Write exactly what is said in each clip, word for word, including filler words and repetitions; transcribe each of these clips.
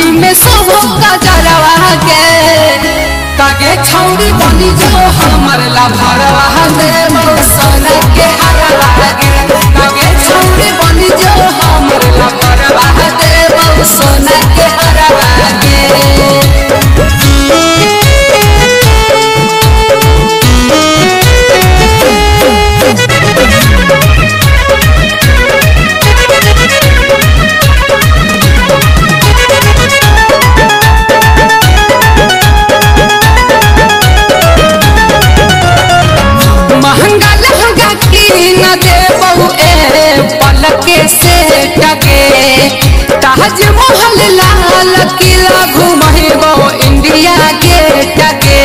आँखी में सोहो गजरवा के तागे छौड़ी बनी जो हमर लभरवा दे सोना के हरवा के तागे छौड़ी बनी जो हमर लभरवा दे सोना के हरवा के पलके से टके ताजमहल लाल किला घुमहेबो इंडिया गेट के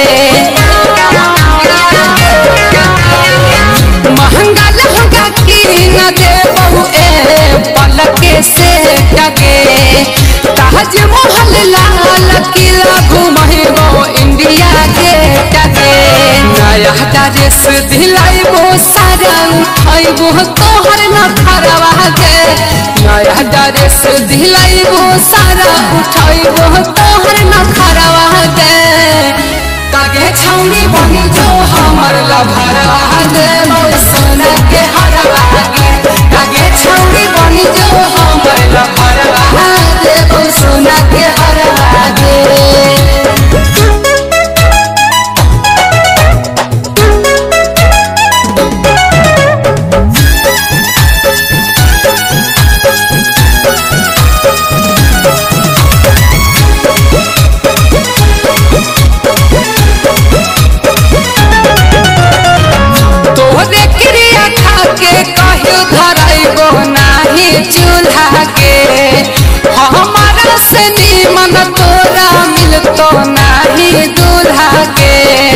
महंगा लहंगा कीन देबो ए पलके से टके ताजमहल लाल किला घुमहेबो इंडिया गेट के नया ड्रेस दिलाइबो सारा उठाइबो तोहर न खरवा के नया ड्रेस दिलाइबो सारा उठाइबो तोहर न खरवा के तागे छौड़ी बनी जो हमर लभरवा दे सोना के हरवा के तागे छौड़ी बनी जो हमर लभरवा दे सोना के हरवा के चूल्हा के हमारा से नीमन तोरा मिलतो नहीं दूल्हा के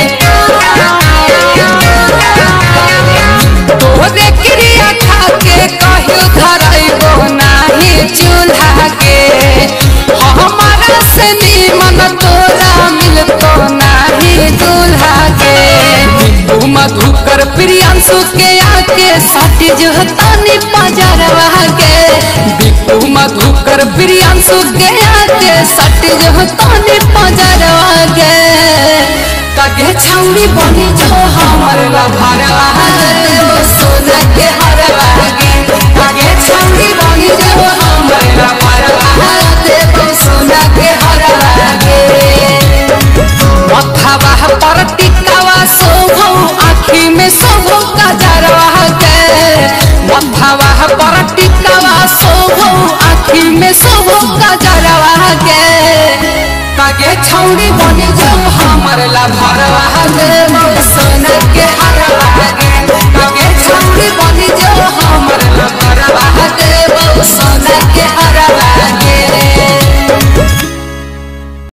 तोरे क्रिया खा के कहियो धरइबो नहीं चूल्हा के हमारा से नीमन तोरा मिलतो नहीं दूल्हा के मधुकर प्रियांशु के आके सट जो तनी पजरवा के बिकू मधुकर प्रियांशु के आके सट जो तनी पजरवा के तागे छौड़ी बनी जो हमर लभरवा दे सोना के हरवा के तागे छौड़ी बनी जो हमर लभरवा दे सोना के हरवा के मथवा पर टिकावा सोभो आँखी में सोभो गजरवा के मथवा पर टिकावा सोभो आँखी में सोभो गजरवा के तागे छौड़ी बनी जो